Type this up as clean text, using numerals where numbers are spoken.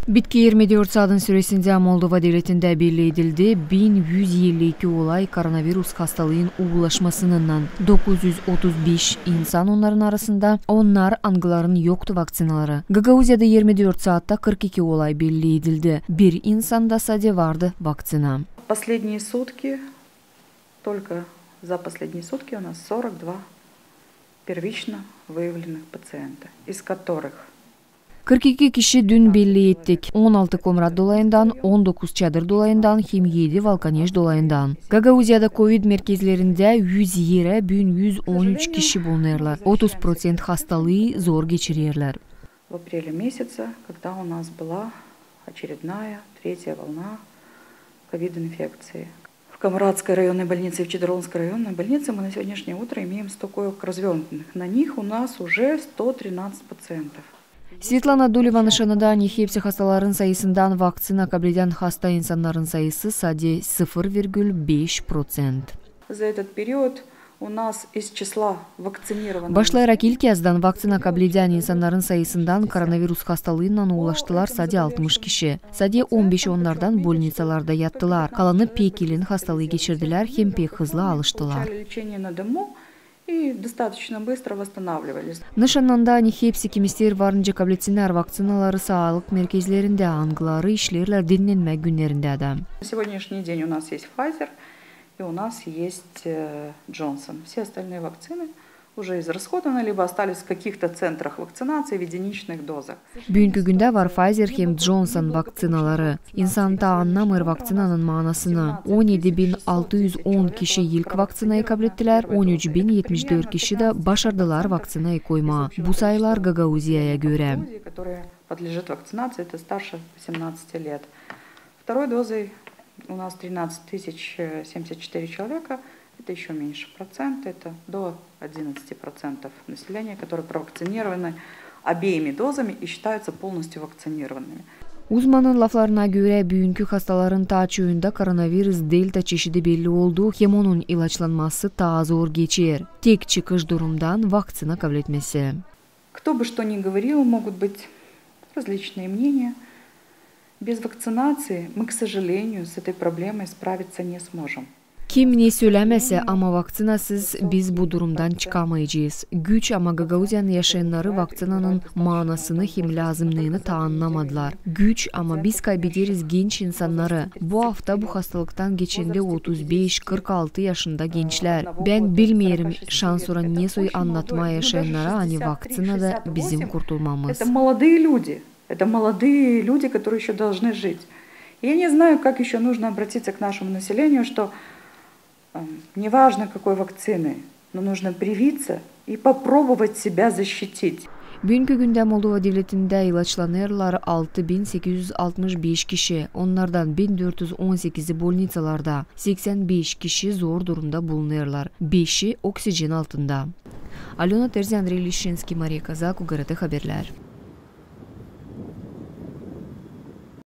Bitki 24 saatın süresinde Moldova devletinde belli edildi. 1152 olay koronavirus hastalığın ulaşmasından 935 insan onların arasında. Onlar angıların yoktu vaktsinaları. Gagauziyada 24 saatte 42 olay belli edildi. Bir insanda sadece vardı vaktsina. Последние сутки, только за последние сутки у нас 42 первично выявленных пациента, из которых 42 kişi dün belli ettik. 16 Komrat dolayından, 19 Çadır dolayından, 27 Valkanej dolayından. Gagauziyada Covid merkezlerinde 100 yere 1113 kişi bulunurlar. 30% hastalığı zor geçirirler. В апреле месяце, когда у нас была очередная третья волна ковид-инфекции. В Комратской районной больнице и в Чедрлонской районной больнице мы на сегодняшнее утро имеем 100 коек развернутых. На них у нас уже 113 пациентов. Svetlana Duleva nişanında hepsi hastaların sayısından vaktsina kabul eden hasta insanların sayısı sadece 0,5%. За этот период у нас из числа вакцинированных. Başlayarak ilk yazdan vaktsina kabul eden insanların sayısından koronavirus hastalığından ulaştılar sadece 60 kişi. Sadece 15 onlardan bolnitsalarda yattılar. Kalanı pek ilin hastalığı geçirdiler hem pek hızlı alıştılar. И достаточно быстро восстанавливались. Nişanında hepsi kimistler varınca kabul etsinler vaktsinaları sağlık merkezlerinde, angıları işlerler dinlenme günlerinde de. На сегодняшний день у нас есть Pfizer и у нас есть Johnson. Все остальные вакцины уже израсходованы, либо остались в каких-то центрах вакцинации в единичных дозах. Bugünkü günde var Pfizer hem Johnson vaktsinaları. İnsan da anlamır vaksinanın manasını. 17.610 kişi ilk vaksinayı kabul ettiler, 13.074 kişi de başardılar vaksinayı koyma. Bu sayılar Gagauziya'ya göre. Подлежит вакцинации, это старше 18 лет. Второй дозой у нас 13 074 человека. Это еще меньше процент, это до 11% населения, которые провакцинированы обеими дозами и считаются полностью вакцинированными. Uzmanın laflarına göre bugünkü hastaların taçöyünde koronavirus delta çeşidi belli oldu, hem onun ilaçlanması daha zor geçer. Tek çıkış durumdan vaktsina kabul etmesi. Кто бы что ни говорил, могут быть различные мнения. Без вакцинации мы, к сожалению, с этой проблемой справиться не сможем. Kim ne söylemese ama vaksinasız biz bu durumdan çıkamayacağız. Güç ama Gagauziyanın yaşayanları vaksinanın manasını hem lazımlığını ta anlamadılar. Güç ama biz kaybederiz genç insanları. Bu hafta bu hastalıktan geçende 35-46 yaşında gençler. Ben bilmiyorum şansora ne soy anlatmaya yaşayanlara hani vaksinada bizim kurtulmamız. Это молодые люди, которые еще должны жить. Я не знаю, как еще нужно обратиться к нашему населению, что неважно какой вакцины, но нужно привиться и попробовать себя защитить. Bugünkü günde Moldova devletinde ilaçlanırlar 6865 kişi. Onlardan 1418'i bolnitsalarda, 85 kişi zor durumda bulunurlar. 5'i oksijen altında. Alona Terzi, Andrei Lishinsky, Maria Kazak, UGRT Haberler.